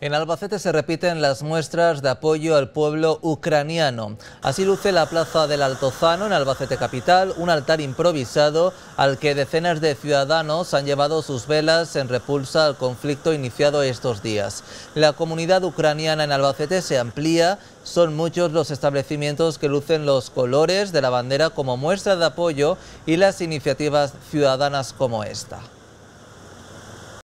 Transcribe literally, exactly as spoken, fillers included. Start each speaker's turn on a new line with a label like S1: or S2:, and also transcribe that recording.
S1: En Albacete se repiten las muestras de apoyo al pueblo ucraniano. Así luce la plaza del Altozano en Albacete capital, un altar improvisado al que decenas de ciudadanos han llevado sus velas en repulsa al conflicto iniciado estos días. La comunidad ucraniana en Albacete se amplía, son muchos los establecimientos que lucen los colores de la bandera como muestra de apoyo y las iniciativas ciudadanas como esta.